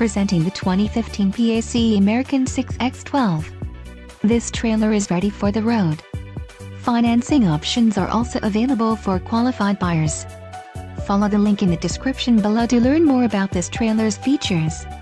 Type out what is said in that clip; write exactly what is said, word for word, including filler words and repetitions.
Presenting the twenty fifteen P A C American six by twelve. This trailer is ready for the road. Financing options are also available for qualified buyers. Follow the link in the description below to learn more about this trailer's features.